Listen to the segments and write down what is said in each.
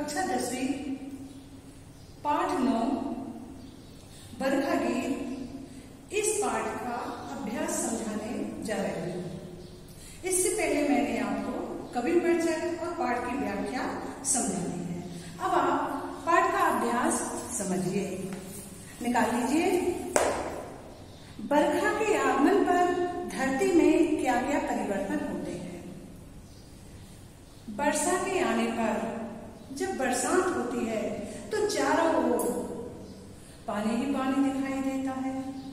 कक्षा 10वीं पाठ 9 बरखा गीत, इस पाठ का अभ्यास समझाने जा रही हूँ। इससे पहले मैंने आपको कवि परिचय और पाठ की व्याख्या समझानी है। अब आप पाठ का अभ्यास समझिए, निकाल लीजिए। बरखा के आगमन पर धरती में क्या क्या परिवर्तन होते हैं। वर्षा के आने पर जब बरसात होती है तो चारों ओर पानी ही पानी दिखाई देता है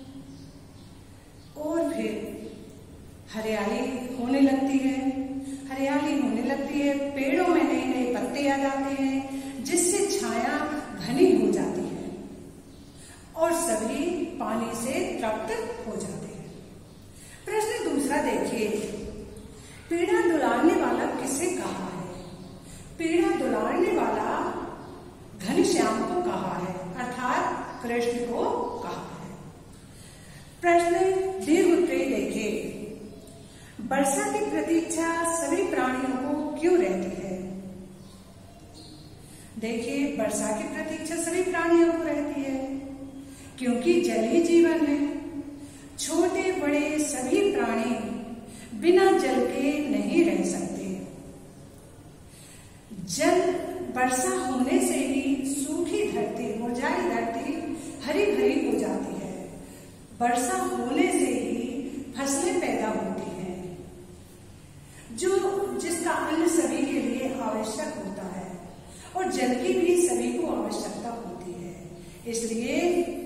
और फिर हरियाली होने लगती है। पेड़ों में नए नए पत्ते आ जाते हैं, जिससे छाया घनी हो जाती है और सभी पानी से तृप्त हो जाते हैं। प्रश्न दूसरा देखिए, पीड़ा दुलारने वाला किसे कहा है। पीड़ा दुलारने वाला घनश्याम को कहा है, अर्थात कृष्ण को कहा है। प्रश्न दीर्घ उत्तरी देखिए, वर्षा की प्रतीक्षा सभी प्राणियों को क्यों रहती है। देखिए, वर्षा की प्रतीक्षा सभी प्राणियों को रहती है क्योंकि जल ही जीवन है। छोटे बड़े सभी प्राणी बिना जल के नहीं रह सकते। जल वर्षा होने से ही सूखी धरती, मुरझाई धरती हरी भरी हो जाती है। वर्षा होने से ही फसलें पैदा होती हैं, जिसका अन्न सभी के लिए आवश्यक होता है और जल की भी सभी को आवश्यकता होती है। इसलिए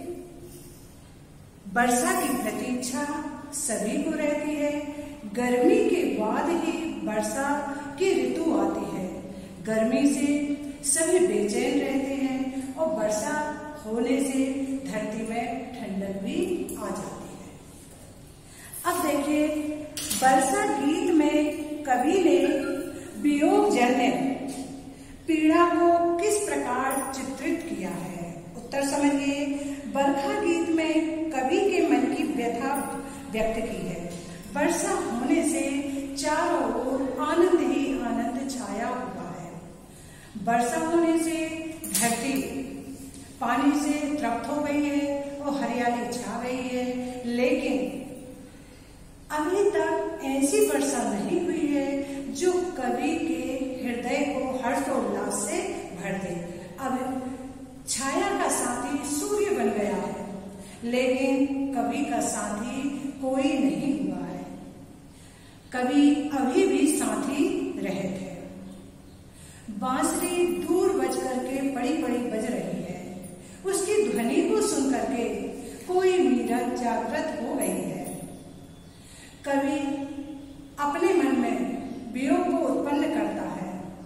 वर्षा की प्रतीक्षा सभी को रहती है। गर्मी के बाद ही वर्षा की ऋतु आती है। गर्मी से सभी बेचैन रहते हैं और वर्षा होने से धरती में ठंडक भी आ जाती है। अब देखिए, वर्षा गीत में कवि ने वियोगजन्य पीड़ा को किस प्रकार चित्रित किया है। उत्तर समझिए। बरखा गीत में कवि के मन की व्यथा व्यक्त की है। वर्षा होने से चारों ओर आनंद ही आनंद छाया हुआ है। वर्षा होने से धरती पानी से तृप्त हो गई है और हरियाली छा गई है, लेकिन अभी तक ऐसी वर्षा नहीं हुई है जो कवि के हृदय को हर्षोल्लास से भर दे। अब छाया का साथी सूर्य बन गया है, लेकिन कवि का साथी कोई नहीं हुआ है। कवि अभी भी साथी रहित है। बांसुरी दूर बज करके बड़ी बड़ी बज रही है। उसकी ध्वनि को सुन करके कोई मीरा जागृत हो गई है। कवि अपने मन में वियोग को उत्पन्न करता है।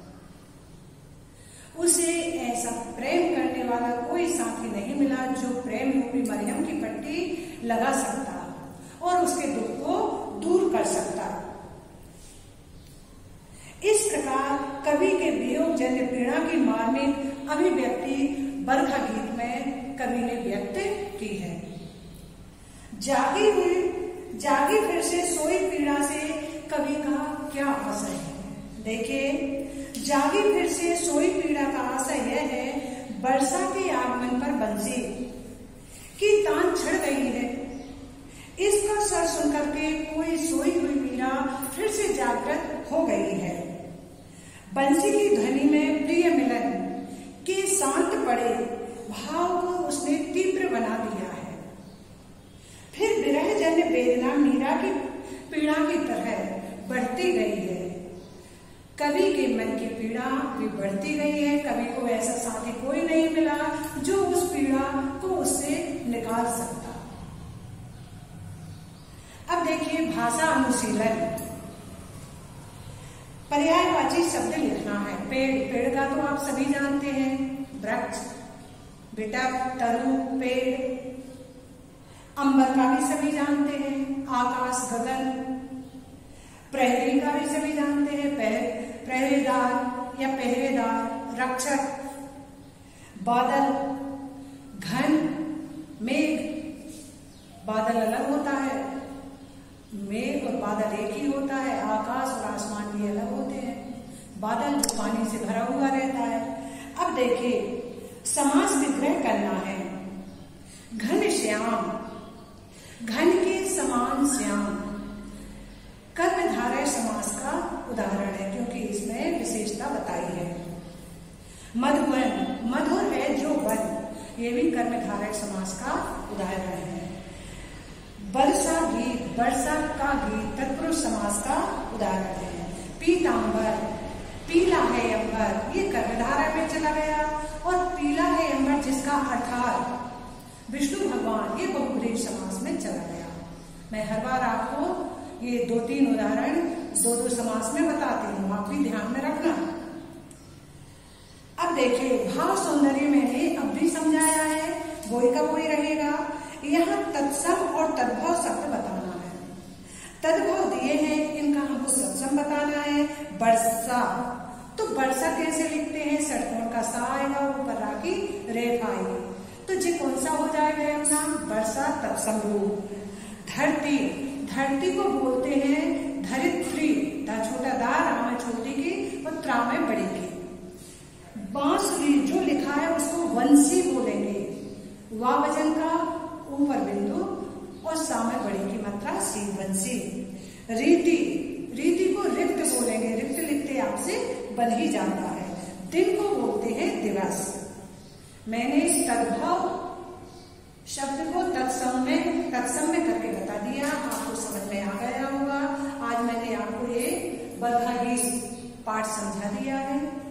उसे ऐसा प्रेम करने वाला कोई साथी नहीं मिला जो प्रेम रूपी मरियम की पट्टी लगा सकता और उसके दुख को दूर कर सकता। इस प्रकार कवि के वियोगजन्य पीड़ा की मार्मिक अभिव्यक्ति बरखा गीत में कवि ने व्यक्त की है। जागी फिर से सोई पीड़ा से कवि का क्या आशय है। देखिए, जागी फिर से सोई पीड़ा का आशय यह है, वर्षा के आगमन पर बंसी की तान चढ़ गई है। इसका स्वर सुनकर के कोई सोई हुई पीड़ा फिर से जागृत हो गई है। बंसी की ध्वनि में प्रिय मिलन के शांत पड़े भाव को उसने तीव्र बना दिया है। फिर विरहजन्य वेदना मीरा की पीड़ा की तरह बढ़ती गई है। कवि के मन की पीड़ा भी बढ़ती गई है। कवि को ऐसा साथी कोई नहीं मिला जो उस पीड़ा को उससे निकाल सकता। अब देखिए, भाषा अनुशीलन। पर्यायवाची शब्द लिखना है। पेड़ का तो आप सभी जानते हैं, वृक्ष, विटप, तरु, पेड़। अंबर का भी सभी जानते हैं, आकाश, गगन। प्रहरी का भी सभी जानते हैं, पहरेदार या पहरेदार, रक्षक। बादल, घन, मेघ। बादल अलग होता है, मेघ और बादल एक ही होता है। आकाश और आसमान भी अलग होते हैं। बादल जो पानी से भरा हुआ रहता है, अब देखिए, समास विग्रह करना है। घन श्याम, घन के समान श्याम कर्मधारय समास का उदाहरण है, क्योंकि इसमें विशेषता बताई है। मधुवन, मधुर है जो वन, ये भी कर्मधारय समास का उदाहरण है। वर्षा गीत, वर्षा का गीत तत्पुरुष समास का उदाहरण है। पीतांबर, पीला है अंबर, ये कर्मधारय में चला गया। और पीला है अंबर जिसका अर्थात विष्णु भगवान, ये बहुब्रीहि समास में चला गया। मैं हर बार आपको ये 2-3 उदाहरण 2-2 समास में बताती हूँ, आप भी ध्यान में रखना। अब देखिए, भाव सौंदर्य मैंने अब भी समझाया है, वही का वही रहेगा। यहाँ तत्सम और तद्भव शब्द बताना है। तद्भव दिए हैं, इनका हमको तत्सम बताना है। वर्षा, तो वर्षा कैसे लिखते हैं? षटकोण का सा आएगा, ऊपर राखी रेखा आएगी, तो जी कौन सा हो जाएगा अपना? वर्षा तत्सम रूप। धरती, धरती को बोलते हैं धरित्री, दा छोटा दा, रा में छोटी की और त्रा में बड़ी की। बांसुरी जो लिखा है उसको वंशी बोलेंगे, वा वजन का ऊपर बिंदु और सा में बड़ी की मात्रा सी, वंशी। रीति, रीति को रिक्त बोलेंगे, रिक्त लिखते आपसे बन ही जाता है। दिन को बोलते हैं दिवस। मैंने तद्भव शब्द को तत्सम में करके बता दिया, आपको समझ में आ गया होगा। आज मैंने आपको ये बरखा गीत पाठ समझा दिया है।